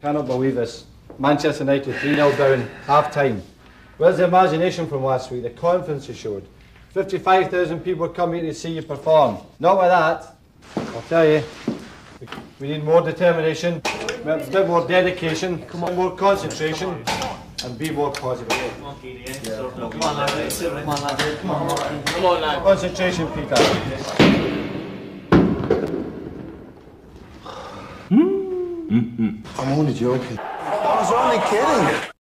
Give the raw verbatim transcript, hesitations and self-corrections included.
Cannot believe this. Manchester United three nil down, half-time. Where's the imagination from last week, the confidence you showed? fifty-five thousand people come here to see you perform. Not with that, I'll tell you. We need more determination, a bit more dedication, more concentration, and be more positive. Come on, yeah. Come on, lad. Come on, lad. Come on, Come on, lad. Concentration, Peter. I'm only joking. I was only kidding.